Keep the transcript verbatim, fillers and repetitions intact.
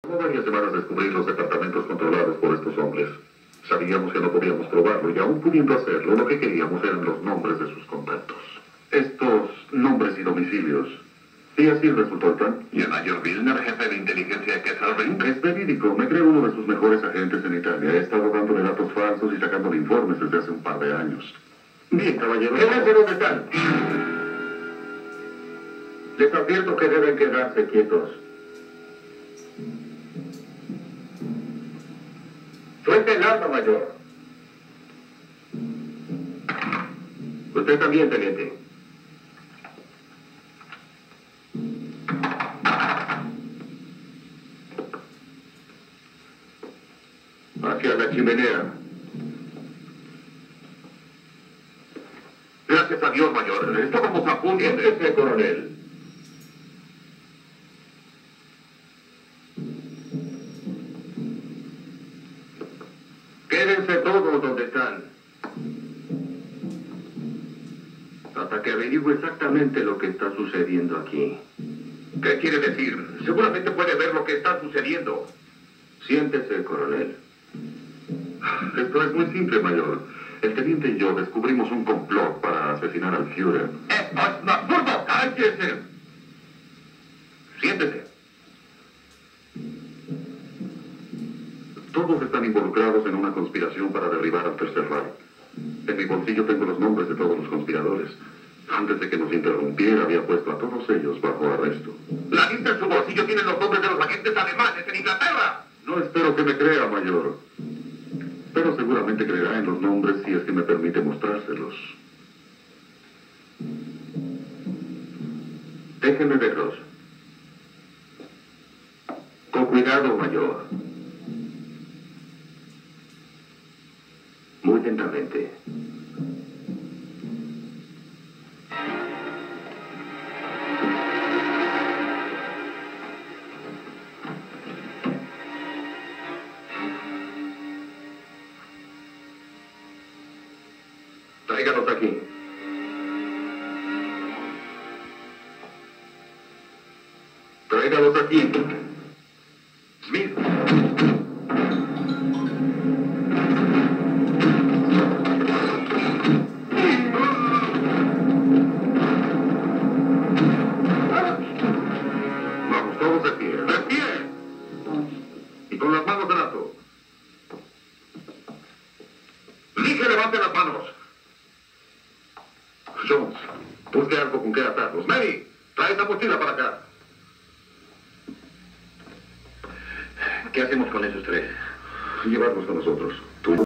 Tomó varias semanas descubrir los departamentos controlados por estos hombres. Sabíamos que no podíamos probarlo y aún pudiendo hacerlo, lo que queríamos eran los nombres de sus contactos. Estos nombres y domicilios. Y así resultó el plan. ¿Y el mayor Wilner, jefe de inteligencia de Kesselring? Es verídico. Me creo uno de sus mejores agentes en Italia. He estado dándole datos falsos y sacándole informes desde hace un par de años. Bien, caballero. Quédense donde están. Les advierto que deben quedarse quietos. Suelte el arma, mayor. Usted también, teniente. Hacia la chimenea. Gracias a Dios, mayor. Estábamos a punto de... Siéntese, coronel. Quédense todos donde están. Hasta que averigüe exactamente lo que está sucediendo aquí. ¿Qué quiere decir? Seguramente puede ver lo que está sucediendo. Siéntese, coronel. Esto es muy simple, mayor. El teniente y yo descubrimos un complot para asesinar al Führer. ¡Esto es un absurdo! ¡Cállese! Siéntese. Todos están involucrados en una conspiración para derribar al Tercer Reich. En mi bolsillo tengo los nombres de todos los conspiradores. Antes de que nos interrumpiera, había puesto a todos ellos bajo arresto. La lista en su bolsillo tiene los nombres de los agentes alemanes en Inglaterra. No espero que me crea, mayor. Pero seguramente creerá en los nombres si es que me permite mostrárselos. Déjenme verlos. Con cuidado, mayor. Muy lentamente. Tráigalos aquí. Tráigalos aquí. Smith. Vamos, todos de pie. ¡De pie! Y con las manos en alto. Dije, levante las manos. Jones, busque algo con que atarlos. Mary, trae esa mochila para acá. ¿Qué hacemos con esos tres? Llevarlos con nosotros. Tú